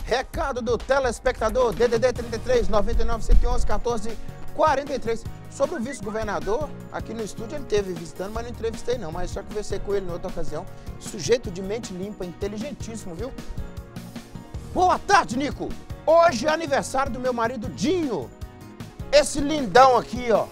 Recado do telespectador, DDD 33 99 111 14 43. Sobre o vice-governador, aqui no estúdio ele esteve visitando, mas não entrevistei não, mas só conversei com ele em outra ocasião. Sujeito de mente limpa, inteligentíssimo, viu? Boa tarde, Nico. Hoje é aniversário do meu marido Dinho. Esse lindão aqui, ó.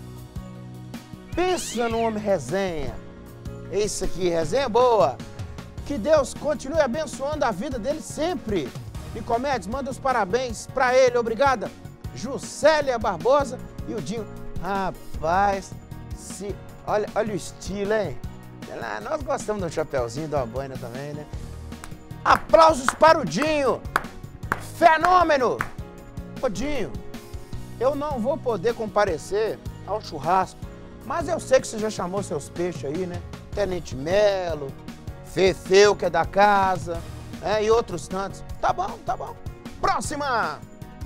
Pensa no homem resenha. Esse aqui, resenha boa. Que Deus continue abençoando a vida dele sempre. Nicomedes, manda os parabéns pra ele, obrigada. Juscelia Barbosa e o Dinho. Rapaz, olha o estilo, hein? Nós gostamos de um chapeuzinho, de uma boina também, né? Aplausos para o Dinho. Fenômeno. Ô Dinho, eu não vou poder comparecer ao churrasco, mas eu sei que você já chamou seus peixes aí, né? Tenente Melo, Fefeu, que é da casa, e outros tantos. Tá bom, tá bom. Próxima!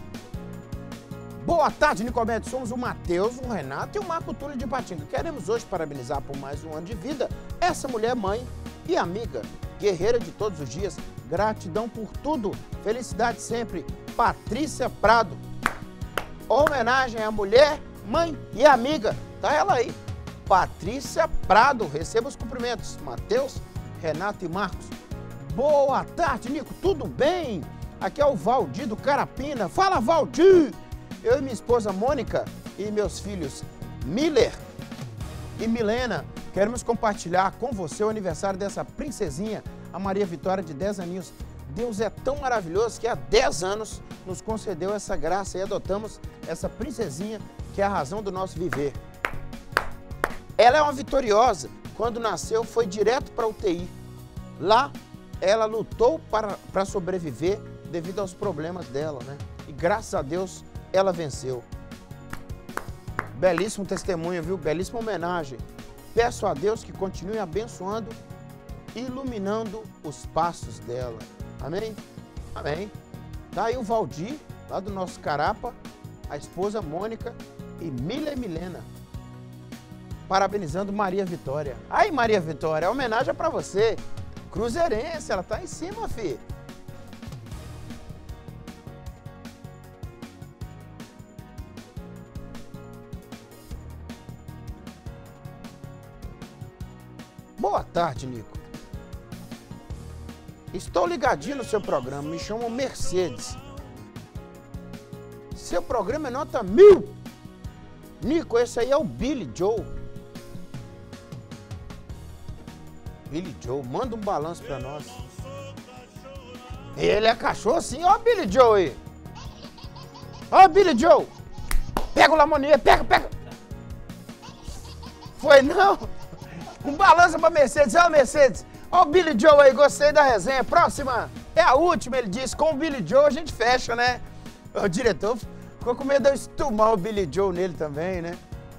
Boa tarde, Nicomedes. Somos o Matheus, o Renato e o Marco Túlio de Patinga. Queremos hoje parabenizar por mais um ano de vida essa mulher, mãe e amiga, guerreira de todos os dias. Gratidão por tudo. Felicidade sempre. Patrícia Prado. Homenagem à mulher, mãe e amiga. Tá ela aí. Patrícia Prado. Receba os cumprimentos. Matheus, Renato e Marcos. Boa tarde, Nico. Tudo bem? Aqui é o Valdir do Carapina. Fala, Valdir! Eu e minha esposa Mônica e meus filhos Miller e Milena queremos compartilhar com você o aniversário dessa princesinha, a Maria Vitória, de 10 aninhos. Deus é tão maravilhoso que há 10 anos nos concedeu essa graça e adotamos essa princesinha que é a razão do nosso viver. Ela é uma vitoriosa. Quando nasceu, foi direto para a UTI. Lá, ela lutou para sobreviver devido aos problemas dela, né? E graças a Deus, ela venceu. Belíssimo testemunho, viu? Belíssima homenagem. Peço a Deus que continue abençoando e iluminando os passos dela. Amém? Amém. Tá aí o Valdir, lá do nosso Carapa, a esposa Mônica e Mila e Milena, parabenizando Maria Vitória. Aí, Maria Vitória, a homenagem é pra você. Cruzeirense, ela tá em cima, filho. Boa tarde, Nico. Estou ligadinho no seu programa, me chamo Mercedes. Seu programa é nota 1000. Nico, esse aí é o Billy Joe. Billy Joe, manda um balanço pra nós. Ele é cachorro sim, ó o Billy Joe aí. Ó o Billy Joe. Pega o Lamonier, pega. Foi não? Um balanço pra Mercedes, ó Mercedes. Ó o Billy Joe aí, gostei da resenha. Próxima, é a última, ele disse. Com o Billy Joe a gente fecha, né? O diretor ficou com medo de eu estumar o Billy Joe nele também, né?